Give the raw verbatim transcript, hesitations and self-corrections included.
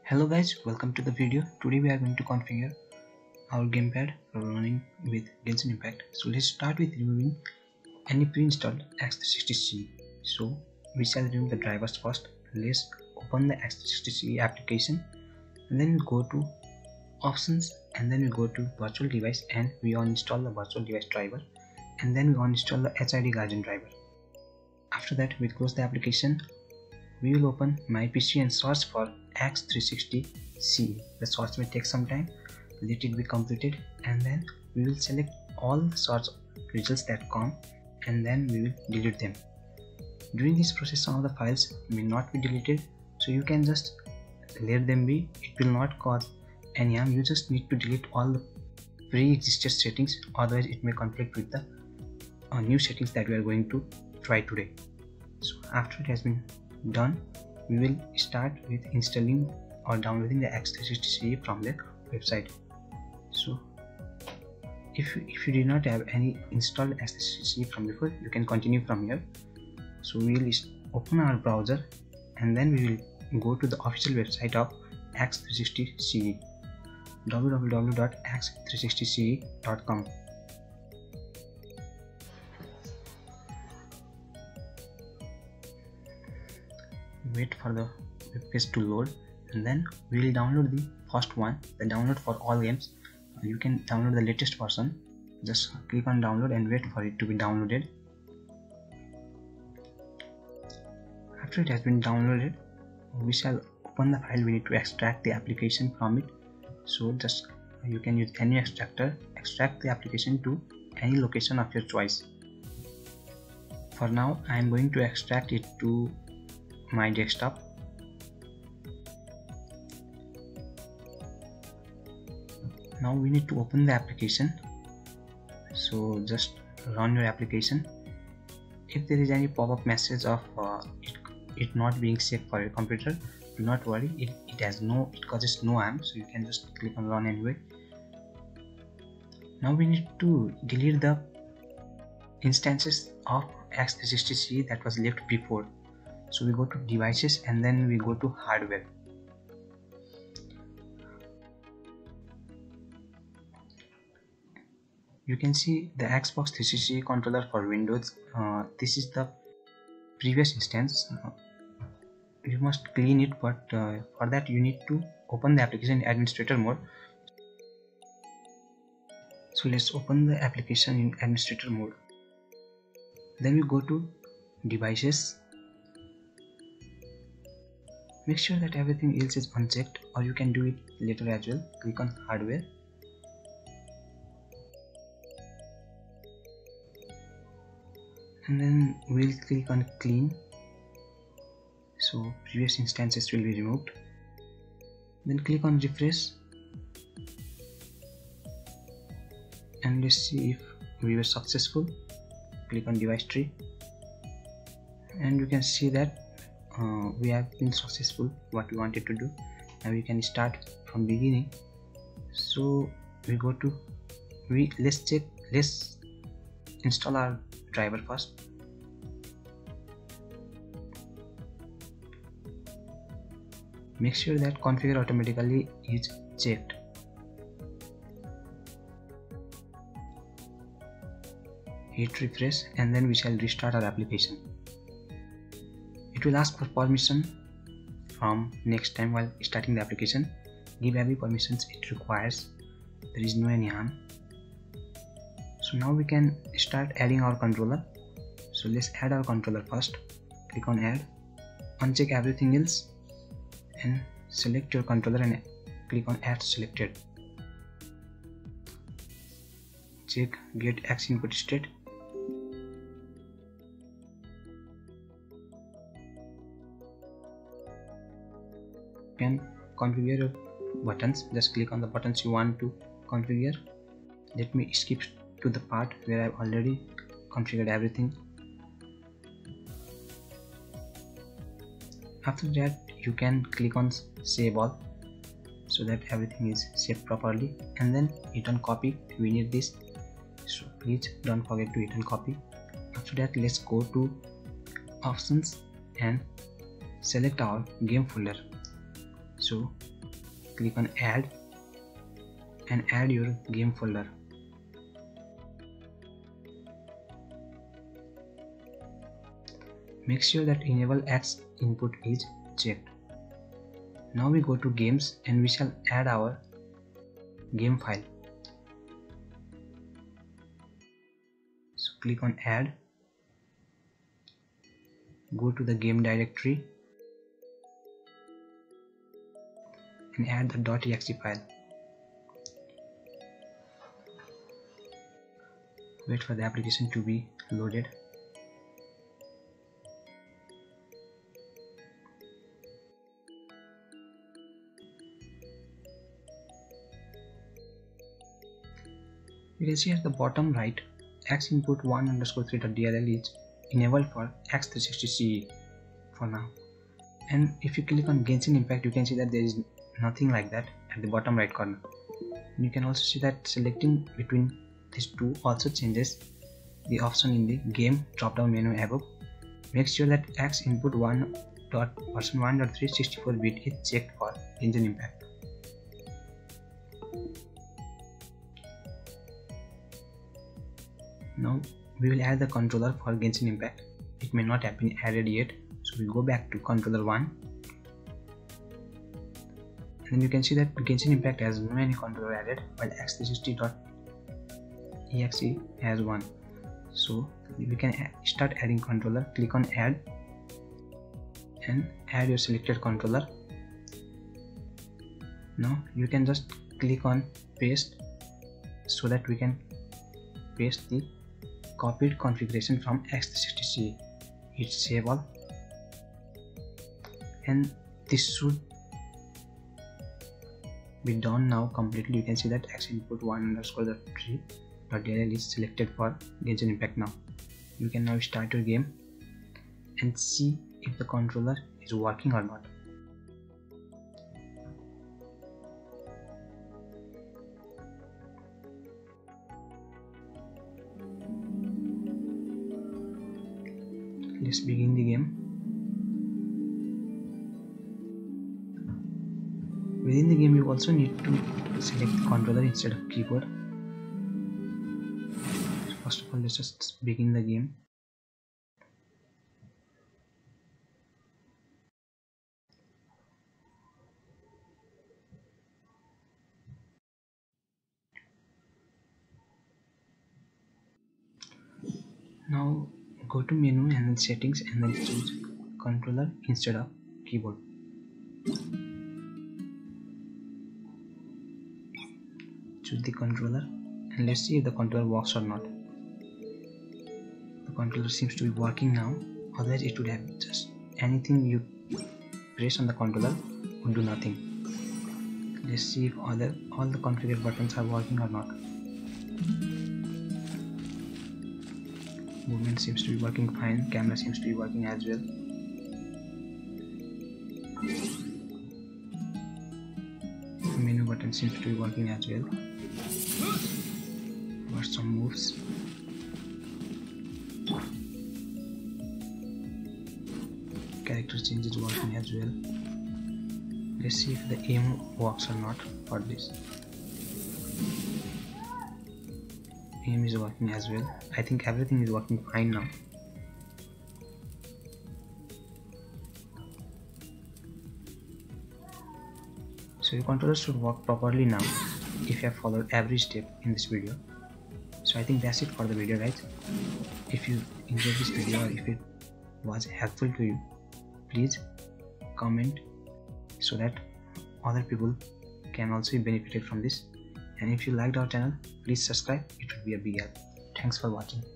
Hello guys, welcome to the video. Today we are going to configure our gamepad for running with Genshin Impact. So let's start with removing any pre-installed X three sixty C. So we shall remove the drivers first. Let's open the X three sixty C application and then we go to options and then we go to virtual device and we uninstall the virtual device driver and then we uninstall the H I D Guardian driver. After that we close the application. We will open my P C and search for X three sixty C. The search may take some time, let it be completed, and then we will select all the search results that come and then we will delete them. During this process some of the files may not be deleted, so you can just let them be. It will not cause any harm. You just need to delete all the pre-existed settings, otherwise it may conflict with the uh, new settings that we are going to try today. So after it has been done, we will start with installing or downloading the X three sixty C from the website. So if, if you did not have any installed X three sixty C from before, you can continue from here. So we will open our browser and then we will go to the official website of X three sixty C, w w w dot x three sixty c dot com. Wait for the web page to load and then we will download the first one, the download for all games. You can download the latest version. Just click on download and wait for it to be downloaded. After it has been downloaded, we shall open the file. We need to extract the application from it. So just you can use any extractor, extract the application to any location of your choice. For now I am going to extract it to my desktop. Now we need to open the application, so just run your application. If there is any pop-up message of uh, it, it not being safe for your computer, do not worry, it, it has no it causes no harm, so you can just click on run anyway. Now we need to delete the instances of X three sixty C that was left before. So we go to devices and then we go to hardware. You can see the Xbox three sixty controller for Windows. Uh, this is the previous instance. Uh, you must clean it, but uh, for that you need to open the application in administrator mode. So let's open the application in administrator mode. Then we go to devices. Make sure that everything else is unchecked, or you can do it later as well. Click on hardware. And then we'll click on clean. So previous instances will be removed. Then click on refresh. And let's see if we were successful. Click on device tree. And you can see that Uh, we have been successful what we wanted to do. Now we can start from beginning. So we go to we let's check let's install our driver first. Make sure that configure automatically is checked. Hit refresh and then we shall restart our application. It will ask for permission from next time while starting the application. Give every permissions it requires. There is no any harm. So now we can start adding our controller. So let's add our controller first. Click on add. Uncheck everything else and select your controller and click on add selected. Check get X input state. Can configure your buttons. Just click on the buttons you want to configure. Let me skip to the part where I've already configured everything. After that you can click on save all so that everything is saved properly, and then hit on copy. We need this, so please don't forget to hit on copy. After that let's go to options and select our game folder. So click on add and add your game folder. Make sure that enable X input is checked. Now we go to games and we shall add our game file. So click on add, go to the game directory and add the .exe file. Wait for the application to be loaded. You can see at the bottom right, X input one underscore three dot D L L is enabled for X three sixty C E for now. And if you click on Genshin Impact, you can see that there is nothing like that at the bottom right corner. You can also see that selecting between these two also changes the option in the game drop down menu above. Make sure that X input one dot version one dot three sixty-four bit is checked for Genshin Impact. Now we will add the controller for Genshin Impact. It may not have been added yet, so we go back to controller one, and then you can see that Genshin Impact has no any controller added, while X three sixty dot E X E has one. So we can start adding controller. Click on add and add your selected controller. Now you can just click on paste so that we can paste the copied configuration from X three sixty C E. Hit save all, and this should be done now completely. You can see that X input one underscore three dot D L L is selected for Genshin Impact now. You can now start your game and see if the controller is working or not. Let's begin the game. Within the game, you also need to select the controller instead of keyboard. So first of all, let's just begin the game. Now go to menu and then settings and then choose controller instead of keyboard. Choose the controller and let's see if the controller works or not. The controller seems to be working now, otherwise it would have just anything you press on the controller would do nothing. Let's see if other all the configured buttons are working or not. Movement seems to be working fine, camera seems to be working as well. Menu button seems to be working as well. Got some moves. Character change is working as well. Let's see if the aim works or not for this. Aim is working as well. I think everything is working fine now. So your controller should work properly now if you have followed every step in this video. So I think that's it for the video, guys. If you enjoyed this video or if it was helpful to you, please comment so that other people can also be benefited from this. And if you liked our channel, please subscribe. It would be a big help. Thanks for watching.